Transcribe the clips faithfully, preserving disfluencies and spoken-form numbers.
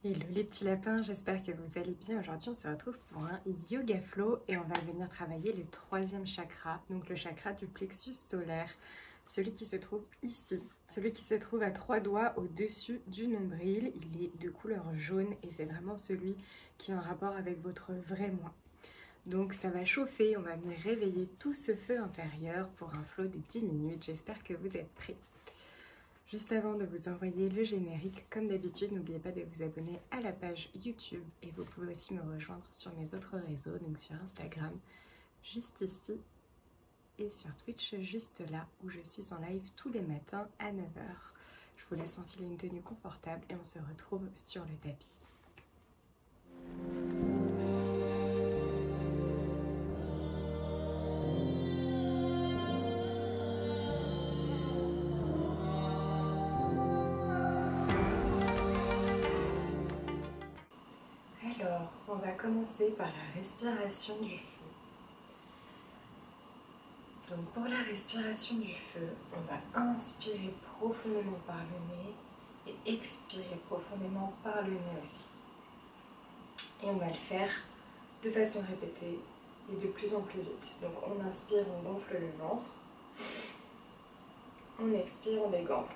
Hello les petits lapins, j'espère que vous allez bien. Aujourd'hui on se retrouve pour un yoga flow et on va venir travailler le troisième chakra, donc le chakra du plexus solaire, celui qui se trouve ici, celui qui se trouve à trois doigts au-dessus du nombril. Il est de couleur jaune et c'est vraiment celui qui est en rapport avec votre vrai moi. Donc ça va chauffer, on va venir réveiller tout ce feu intérieur pour un flow de dix minutes. J'espère que vous êtes prêts. Juste avant de vous envoyer le générique, comme d'habitude, n'oubliez pas de vous abonner à la page YouTube et vous pouvez aussi me rejoindre sur mes autres réseaux, donc sur Instagram, juste ici, et sur Twitch, juste là, où je suis en live tous les matins à neuf heures. Je vous laisse enfiler une tenue confortable et on se retrouve sur le tapis. Alors, on va commencer par la respiration du feu. Donc pour la respiration du feu, on va inspirer profondément par le nez et expirer profondément par le nez aussi. Et on va le faire de façon répétée et de plus en plus vite. Donc on inspire, on gonfle le ventre. On expire, on dégonfle.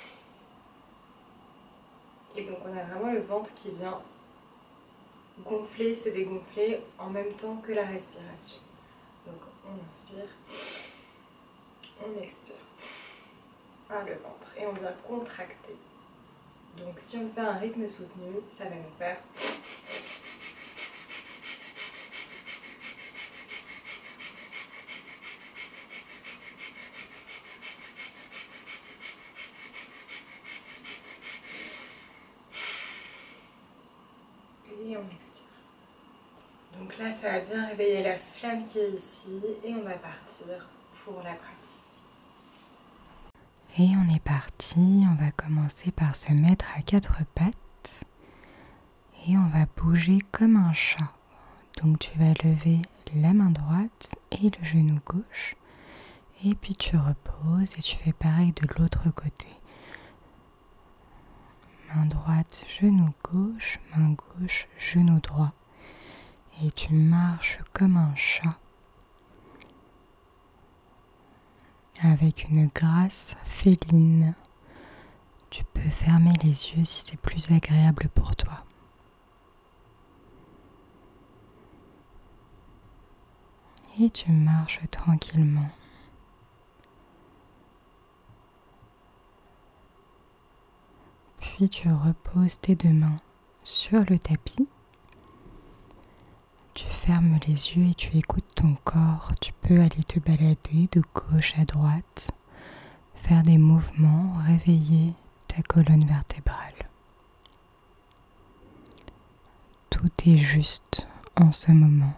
Et donc on a vraiment le ventre qui vient gonfler, se dégonfler en même temps que la respiration. Donc on inspire, on expire par le ventre et on vient contracter. Donc si on fait un rythme soutenu, ça va nous faire et on expire. Donc là, ça a bien réveillé la flamme qui est ici et on va partir pour la pratique. Et on est parti, on va commencer par se mettre à quatre pattes et on va bouger comme un chat. Donc tu vas lever la main droite et le genou gauche et puis tu reposes et tu fais pareil de l'autre côté. Main droite, genou gauche, main gauche, genou droit. Et tu marches comme un chat avec une grâce féline. Tu peux fermer les yeux si c'est plus agréable pour toi. Et tu marches tranquillement. Puis tu reposes tes deux mains sur le tapis. Tu fermes les yeux et tu écoutes ton corps. Tu peux aller te balader de gauche à droite, faire des mouvements, réveiller ta colonne vertébrale. Tout est juste en ce moment.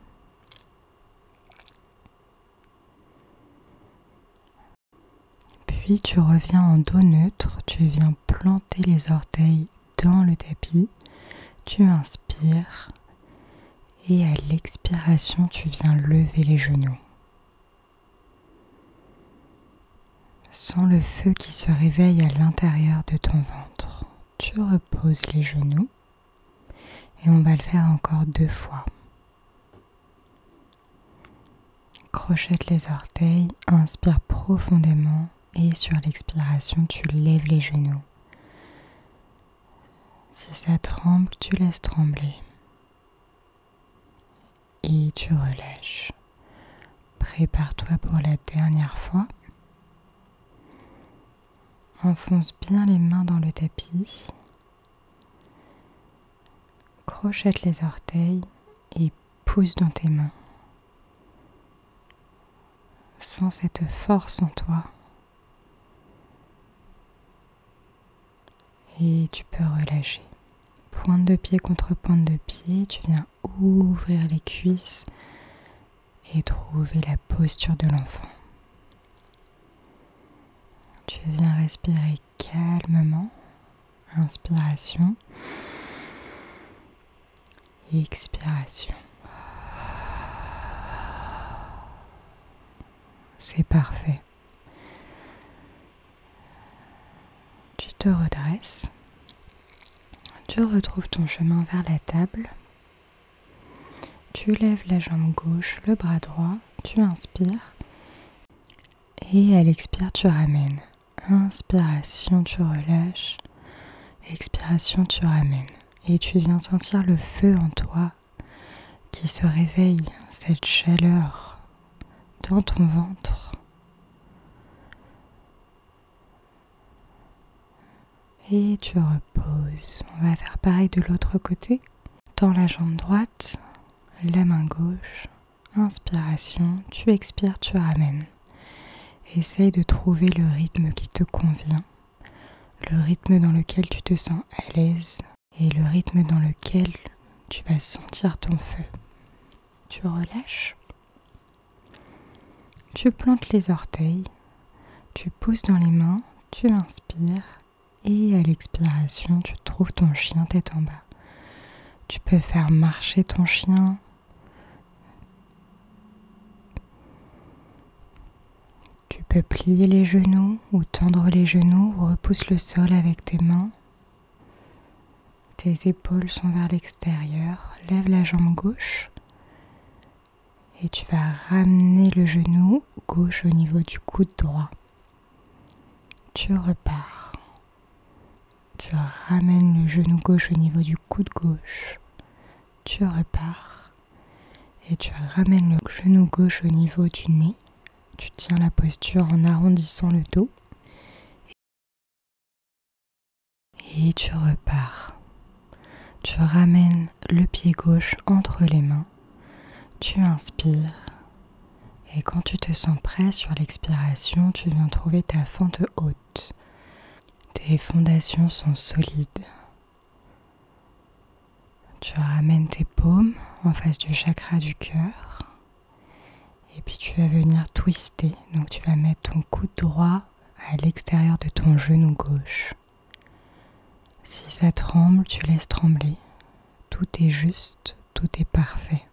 Puis tu reviens en dos neutre, tu viens planter les orteils dans le tapis, tu inspires et à l'expiration tu viens lever les genoux. Sens le feu qui se réveille à l'intérieur de ton ventre. Tu reposes les genoux et on va le faire encore deux fois. Crochette les orteils, inspire profondément et sur l'expiration tu lèves les genoux. Si ça tremble, tu laisses trembler. Et tu relâches. Prépare-toi pour la dernière fois. Enfonce bien les mains dans le tapis. Crochette les orteils et pousse dans tes mains. Sens cette force en toi. Et tu peux relâcher. Pointe de pied contre pointe de pied, tu viens ouvrir les cuisses et trouver la posture de l'enfant. Tu viens respirer calmement, inspiration et expiration. C'est parfait. Tu te redresses. Tu Tu retrouves ton chemin vers la table. Tu lèves la jambe gauche, le bras droit, tu inspires. Et à l'expire, tu ramènes. Inspiration, tu relâches. Expiration, tu ramènes. Et tu viens sentir le feu en toi qui se réveille, cette chaleur dans ton ventre. Et tu reposes. On va faire pareil de l'autre côté. Tends la jambe droite, la main gauche. Inspiration, tu expires, tu ramènes. Essaye de trouver le rythme qui te convient, le rythme dans lequel tu te sens à l'aise et le rythme dans lequel tu vas sentir ton feu. Tu relâches, tu plantes les orteils, tu pousses dans les mains, tu inspires et à l'expiration, tu trouves ton chien tête en bas. Tu peux faire marcher ton chien. Tu peux plier les genoux ou tendre les genoux, repousse le sol avec tes mains. Tes épaules sont vers l'extérieur, lève la jambe gauche et tu vas ramener le genou gauche au niveau du coude droit. Tu repars. Tu ramènes le genou gauche au niveau du coude gauche. Tu repars et tu ramènes le genou gauche au niveau du nez. Tu tiens la posture en arrondissant le dos et tu repars. Tu ramènes le pied gauche entre les mains. Tu inspires et quand tu te sens prêt sur l'expiration, tu viens trouver ta fente haute. Tes fondations sont solides. Tu ramènes tes paumes en face du chakra du cœur. Et puis tu vas venir twister, donc tu vas mettre ton coude droit à l'extérieur de ton genou gauche. Si ça tremble, tu laisses trembler. Tout est juste, tout est parfait.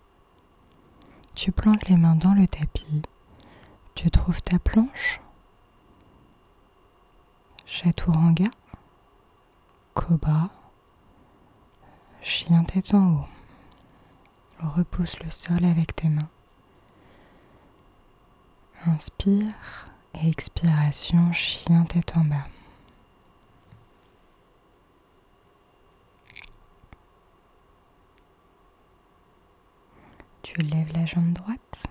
Tu plantes les mains dans le tapis, tu trouves ta planche, chaturanga, cobra, chien tête en haut. Repousse le sol avec tes mains. Inspire et expiration, chien tête en bas. Tu lèves la jambe droite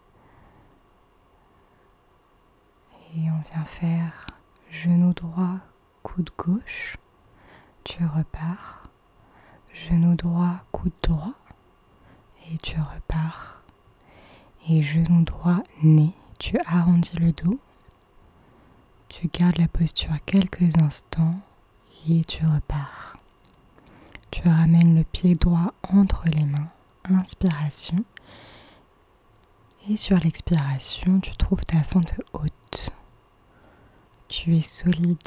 et on vient faire genou droit, coude gauche. Tu repars. Genou droit, coude droit et tu repars. Et genou droit, nez. Tu arrondis le dos, tu gardes la posture quelques instants et tu repars. Tu ramènes le pied droit entre les mains, inspiration. Et sur l'expiration, tu trouves ta fente haute. Tu es solide.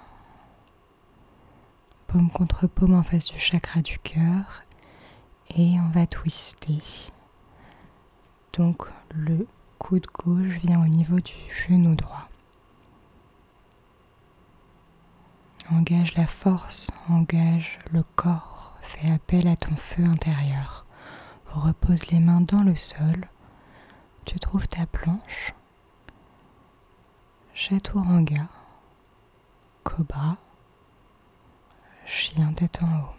Paume contre paume en face du chakra du cœur et on va twister. Donc le coude gauche vient au niveau du genou droit. Engage la force, engage le corps, fais appel à ton feu intérieur. Repose les mains dans le sol, tu trouves ta planche, chaturanga, cobra, chien tête en haut.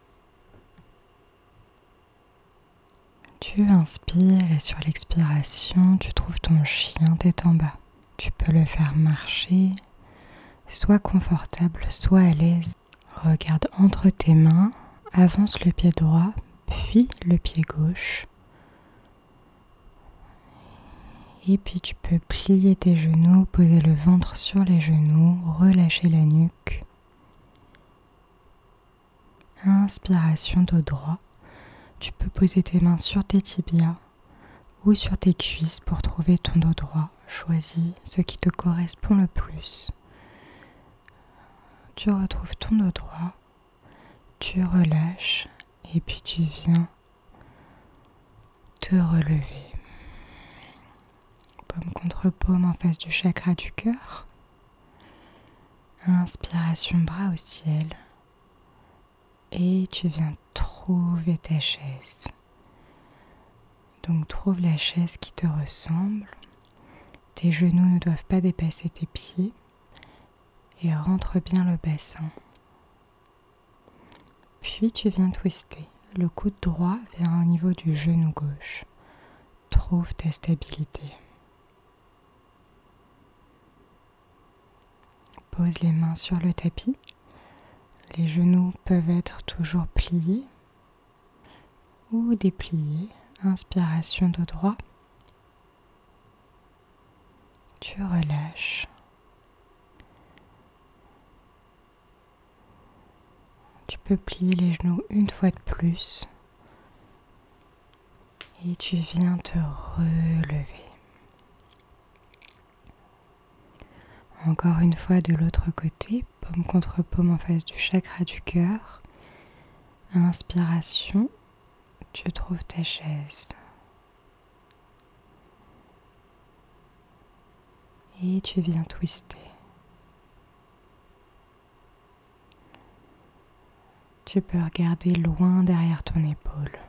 Tu inspires et sur l'expiration, tu trouves ton chien tête en bas. Tu peux le faire marcher, soit confortable, soit à l'aise. Regarde entre tes mains, avance le pied droit, puis le pied gauche. Et puis tu peux plier tes genoux, poser le ventre sur les genoux, relâcher la nuque. Inspiration dos droit. Tu peux poser tes mains sur tes tibias ou sur tes cuisses pour trouver ton dos droit. Choisis ce qui te correspond le plus. Tu retrouves ton dos droit, tu relâches et puis tu viens te relever. Paume contre paume en face du chakra du cœur. Inspiration, bras au ciel. Et tu viens trouver ta chaise. Donc trouve la chaise qui te ressemble. Tes genoux ne doivent pas dépasser tes pieds. Et rentre bien le bassin. Puis tu viens twister. Le coude droit vient au niveau du genou gauche. Trouve ta stabilité. Pose les mains sur le tapis. Les genoux peuvent être toujours pliés ou dépliés. Inspiration dos droit. Tu relâches. Tu peux plier les genoux une fois de plus. Et tu viens te relever. Encore une fois de l'autre côté, paume contre paume en face du chakra du cœur. Inspiration, tu trouves ta chaise. Et tu viens twister. Tu peux regarder loin derrière ton épaule.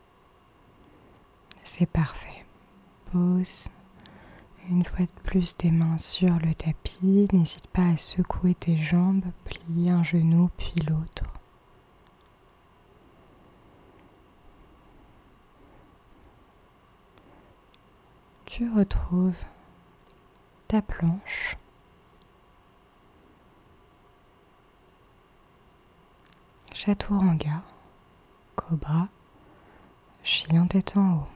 C'est parfait. Pose une fois de plus tes mains sur le tapis. N'hésite pas à secouer tes jambes, plier un genou puis l'autre. Tu retrouves ta planche. Chaturanga, cobra, chien tête en haut.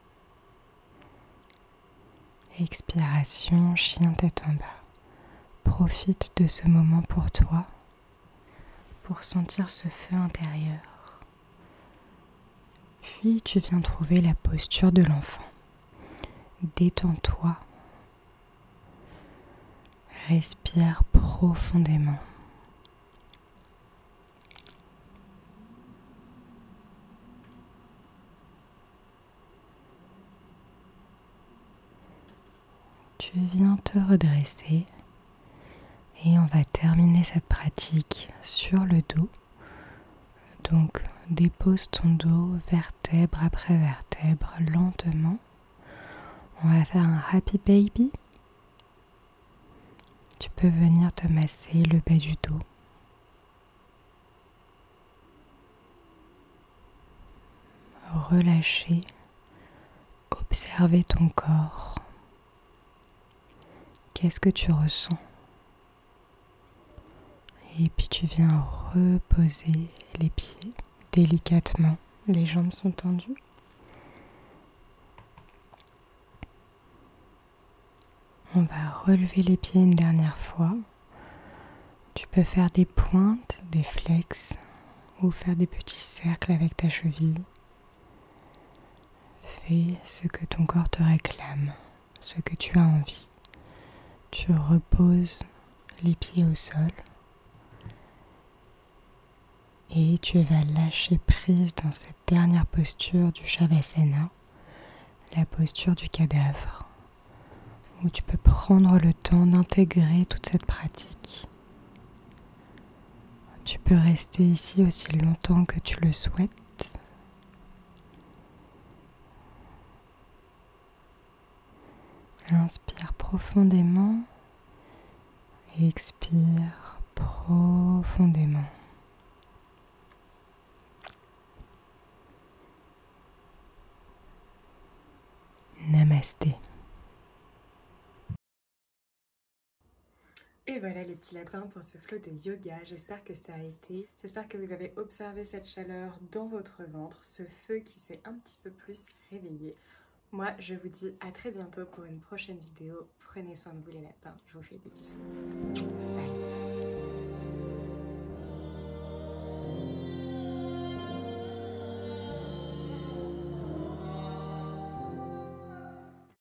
Expiration, chien tête en bas. Profite de ce moment pour toi, pour sentir ce feu intérieur. Puis tu viens trouver la posture de l'enfant. Détends-toi. Respire profondément. Tu viens te redresser et on va terminer cette pratique sur le dos. Donc dépose ton dos vertèbre après vertèbre lentement. On va faire un happy baby. Tu peux venir te masser le bas du dos. Relâcher, observer ton corps. Qu'est-ce que tu ressens? Et puis tu viens reposer les pieds délicatement. Les jambes sont tendues. On va relever les pieds une dernière fois. Tu peux faire des pointes, des flex ou faire des petits cercles avec ta cheville. Fais ce que ton corps te réclame, ce que tu as envie. Tu reposes les pieds au sol et tu vas lâcher prise dans cette dernière posture du Shavasana, la posture du cadavre, où tu peux prendre le temps d'intégrer toute cette pratique. Tu peux rester ici aussi longtemps que tu le souhaites. Inspire profondément et expire profondément. Namasté. Et voilà les petits lapins pour ce flow de yoga, j'espère que ça a été, j'espère que vous avez observé cette chaleur dans votre ventre, ce feu qui s'est un petit peu plus réveillé. Moi je vous dis à très bientôt pour une prochaine vidéo, prenez soin de vous les lapins, je vous fais des bisous. Bye.